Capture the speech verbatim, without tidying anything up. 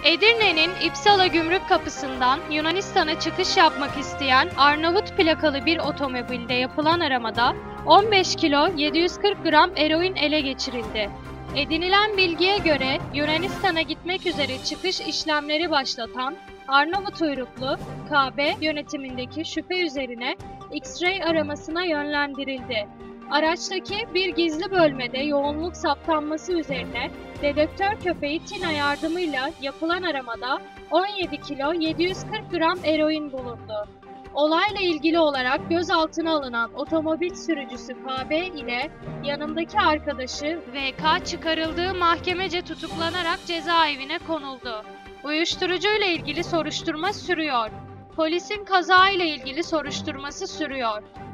Edirne'nin İpsala Gümrük Kapısı'ndan Yunanistan'a çıkış yapmak isteyen Arnavut plakalı bir otomobilde yapılan aramada on beş kilo yedi yüz kırk gram eroin ele geçirildi. Edinilen bilgiye göre Yunanistan'a gitmek üzere çıkış işlemleri başlatan Arnavut uyruklu K B yönetimindeki şüphe üzerine X-ray aramasına yönlendirildi. Araçtaki bir gizli bölmede yoğunluk saptanması üzerine dedektör köpeği Tina yardımıyla yapılan aramada on yedi kilo yedi yüz kırk gram eroin bulundu. Olayla ilgili olarak gözaltına alınan otomobil sürücüsü K B ile yanındaki arkadaşı V K çıkarıldığı mahkemece tutuklanarak cezaevine konuldu. Uyuşturucuyla ilgili soruşturma sürüyor. Polisin kaza ile ilgili soruşturması sürüyor.